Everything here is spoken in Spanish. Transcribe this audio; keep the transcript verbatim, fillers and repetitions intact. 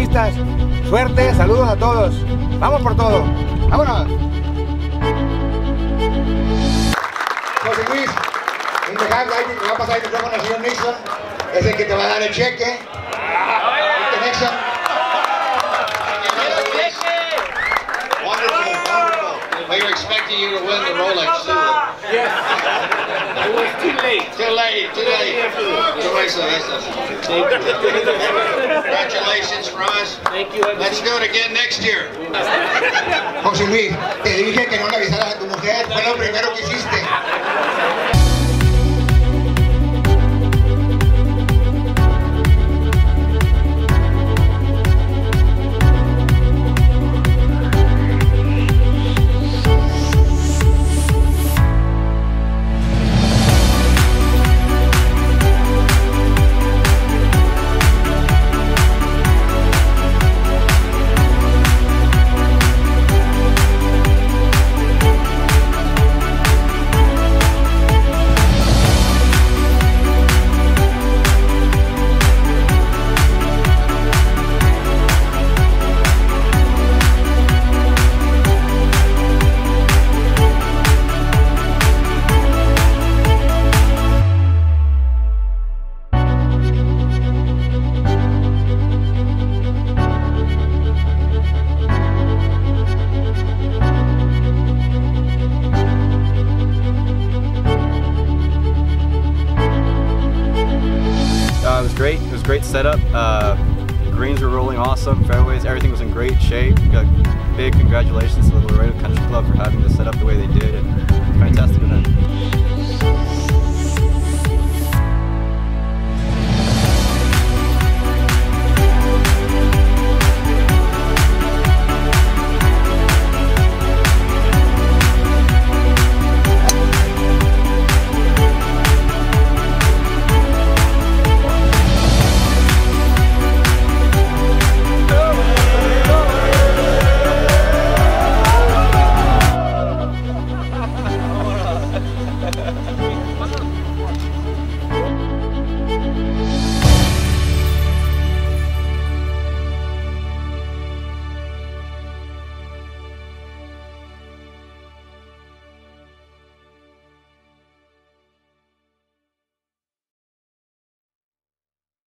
golfistas. Suerte, saludos a todos. Vamos por todo. ¡Vámonos! José Luis, en the hand, ahí te va a pasar el micrófono al señor Nixon. Es el que te va a dar el cheque. ¿Viste, Nixon? Wonderful, wonderful. We were expecting you to win the Rolex too. Yes. It was too late. Too late, too late. Too late, so that's us. Congratulations from us. Thank you. Let's do it again next year. José Luis, te dije que no le avisaras a tu mujer. Fue lo primero que hiciste. Uh, it was great. It was a great setup. Uh, greens were rolling awesome. Fairways, everything was in great shape. Got big congratulations to the Laredo Country Club for having this set up the way they did. And fantastic event.